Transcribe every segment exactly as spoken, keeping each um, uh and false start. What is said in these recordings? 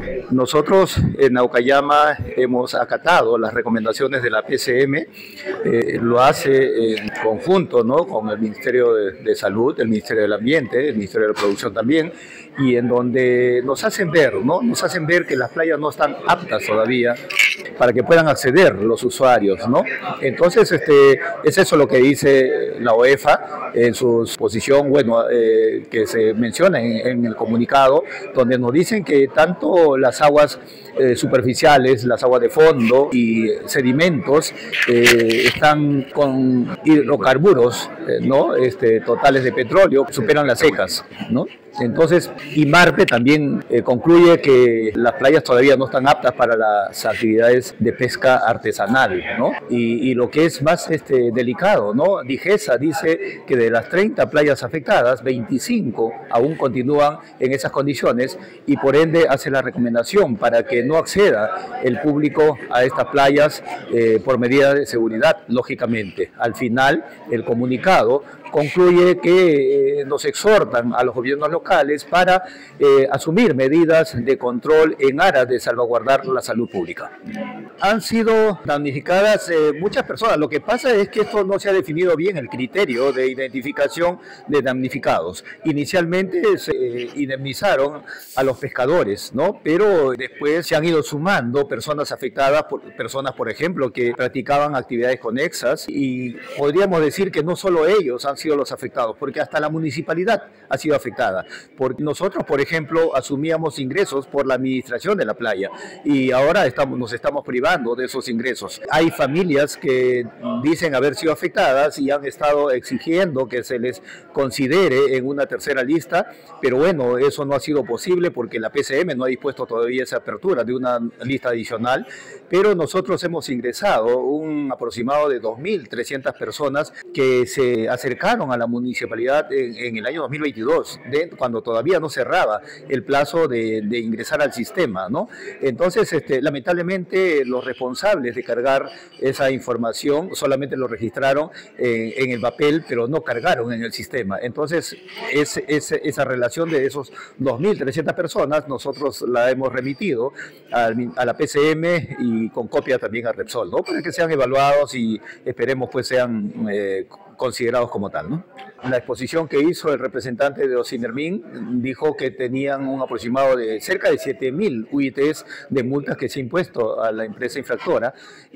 Nosotros en Naucayama hemos acatado las recomendaciones de la P C M, eh, lo hace en conjunto, ¿no?, con el Ministerio de, de Salud, el Ministerio del Ambiente, el Ministerio de la Producción también, y en donde nos hacen ver, ¿no?, nos hacen ver que las playas no están aptas todavía para que puedan acceder los usuarios, ¿no? Entonces, este, es eso lo que dice la O E F A en su posición, bueno, eh, que se menciona en, en el comunicado, donde nos dicen que tanto las aguas eh, superficiales, las aguas de fondo y sedimentos eh, están con hidrocarburos, eh, ¿no?, este, totales de petróleo, superan las secas, ¿no? Entonces, IMARPE también eh, concluye que las playas todavía no están aptas para las actividades de pesca artesanal, ¿no? Y, y lo que es más este, delicado, ¿no?, DIGESA dice que de las treinta playas afectadas, veinticinco aún continúan en esas condiciones y por ende hace la recomendación para que no acceda el público a estas playas eh, por medidas de seguridad, lógicamente. Al final, el comunicado concluye que eh, nos exhortan a los gobiernos locales para eh, asumir medidas de control en aras de salvaguardar la salud pública. Han sido damnificadas eh, muchas personas. Lo que pasa es que esto no se ha definido bien el criterio de identificación de damnificados. Inicialmente se eh, indemnizaron a los pescadores, ¿no?, pero después se han ido sumando personas afectadas, por, personas, por ejemplo, que practicaban actividades conexas, y podríamos decir que no solo ellos han sido los afectados, porque hasta la municipalidad ha sido afectada. Porque nosotros, por ejemplo, asumíamos ingresos por la administración de la playa y ahora estamos, nos estamos privando de esos ingresos. Hay familias que dicen haber sido afectadas y han estado exigiendo que se les considere en una tercera lista, pero bueno, eso no ha sido posible porque la P C M no ha dispuesto todavía esa apertura de una lista adicional, pero nosotros hemos ingresado un aproximado de dos mil trescientas personas que se acercaron a la municipalidad en, en el año dos mil veintidós, de, cuando todavía no cerraba el plazo de, de ingresar al sistema, ¿no? Entonces, este, lamentablemente, los responsables de cargar esa información solamente lo registraron en, en el papel, pero no cargaron en el sistema. Entonces, es, es, esa relación de esos dos mil trescientas personas, nosotros la hemos remitido a, a la P C M y con copia también a Repsol, ¿no?, para que sean evaluados y esperemos pues sean eh, considerados como tal, ¿no? La exposición que hizo el representante de Ocinermin dijo que tenían un aproximado de cerca de siete mil U I Ts de multas que se ha impuesto a la empresa infractora,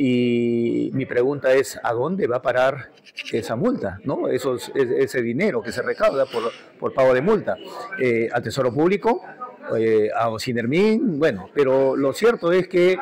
y mi pregunta es, ¿a dónde va a parar esa multa, ¿no?, Esos, ese dinero que se recauda por, por pago de multa? Eh, ¿al Tesoro Público? Eh, a Ocinermin, bueno, pero lo cierto es que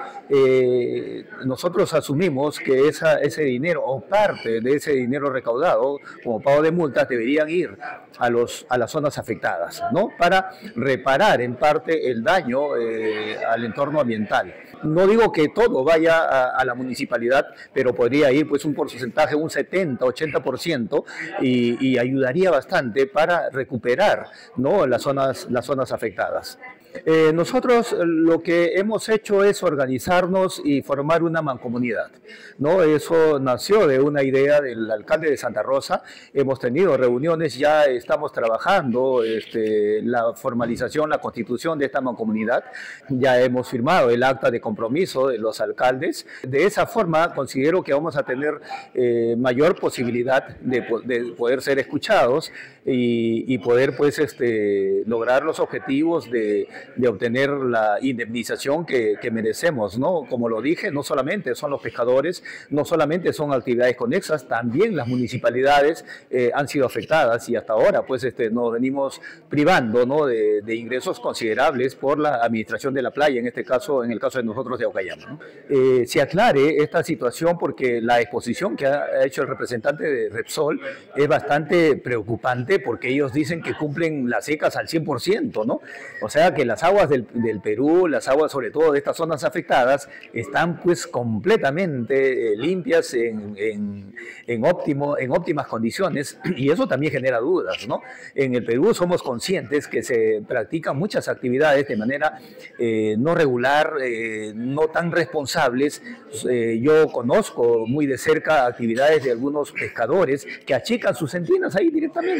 eh, nosotros asumimos que esa, ese dinero o parte de ese dinero recaudado como pago de multas deberían ir a, los, a las zonas afectadas, ¿no?, para reparar en parte el daño eh, al entorno ambiental. No digo que todo vaya a, a la municipalidad, pero podría ir pues un porcentaje, un setenta, ochenta por ciento, y, y ayudaría bastante para recuperar, ¿no?, las zonas, las zonas afectadas. Eh, nosotros lo que hemos hecho es organizarnos y formar una mancomunidad, ¿no? Eso nació de una idea del alcalde de Santa Rosa. Hemos tenido reuniones, ya estamos trabajando este, la formalización, la constitución de esta mancomunidad. Ya hemos firmado el acta de compromiso de los alcaldes. De esa forma considero que vamos a tener eh, mayor posibilidad de, de poder ser escuchados y, y poder pues este, lograr los objetivos de de obtener la indemnización que, que merecemos, ¿no? Como lo dije, no solamente son los pescadores, no solamente son actividades conexas, también las municipalidades eh, han sido afectadas y hasta ahora pues este, nos venimos privando, ¿no?, de, de ingresos considerables por la administración de la playa, en este caso, en el caso de nosotros de Naucayama, ¿no? Eh, se aclare esta situación porque la exposición que ha hecho el representante de Repsol es bastante preocupante porque ellos dicen que cumplen las secas al cien por ciento, ¿no? O sea que las aguas del, del Perú, las aguas sobre todo de estas zonas afectadas, están pues completamente eh, limpias en, en, en, óptimo, en óptimas condiciones, y eso también genera dudas, ¿no? En el Perú somos conscientes que se practican muchas actividades de manera eh, no regular, eh, no tan responsables. Eh, yo conozco muy de cerca actividades de algunos pescadores que achican sus centinas ahí directamente,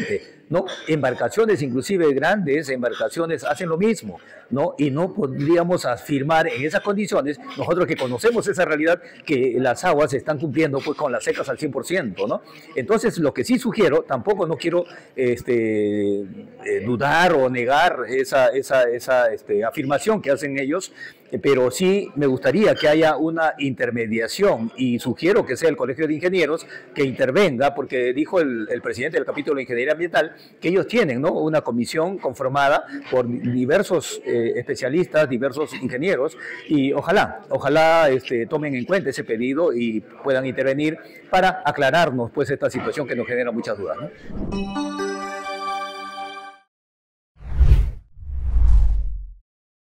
¿no? Embarcaciones, inclusive grandes embarcaciones, hacen lo mismo, ¿no? Y no podríamos afirmar en esas condiciones, nosotros que conocemos esa realidad, que las aguas están cumpliendo pues con las secas al cien por ciento, ¿no? Entonces, lo que sí sugiero, tampoco no quiero este, eh, dudar o negar esa, esa, esa este, afirmación que hacen ellos, pero sí me gustaría que haya una intermediación y sugiero que sea el Colegio de Ingenieros que intervenga, porque dijo el, el presidente del capítulo de Ingeniería Ambiental que ellos tienen, ¿no?, una comisión conformada por diversos eh, especialistas, diversos ingenieros, y ojalá, ojalá este, tomen en cuenta ese pedido y puedan intervenir para aclararnos pues esta situación que nos genera muchas dudas, ¿no?